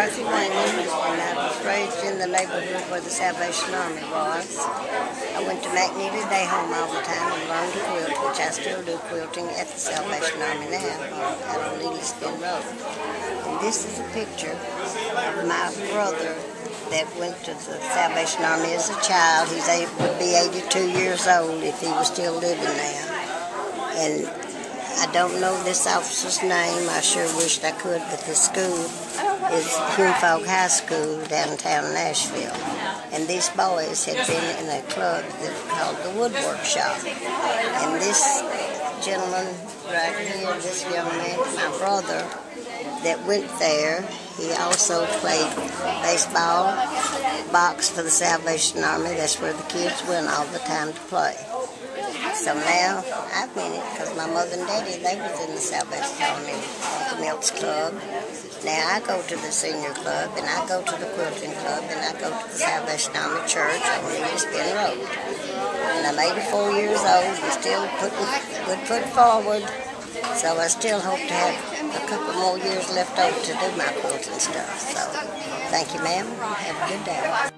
Dorothy Wayman, and I was raised in the neighborhood where the Salvation Army was. I went to McNeely Day Home all the time and learned to quilt, which I still do quilting at the Salvation Army now, out on Neely Spin Road. And this is a picture of my brother that went to the Salvation Army as a child. He would be 82 years old if he was still living now. And I don't know this officer's name. I sure wished I could, but the school is Hume Fogg High School, downtown Nashville. And these boys had been in a club called the Woodwork Shop. And this gentleman right here, this young man, my brother, that went there, he also played baseball, box for the Salvation Army. That's where the kids went all the time to play. So now I've been it because my mother and daddy, they was in the Salvation Army, the Mills Club. Now I go to the senior club, and I go to the quilting club, and I go to the Salvation Army Church on Neely Spin Road. And I'm 84 years old and still putting good foot forward. So I still hope to have a couple more years left over to do my quilting stuff. So thank you, ma'am. Have a good day.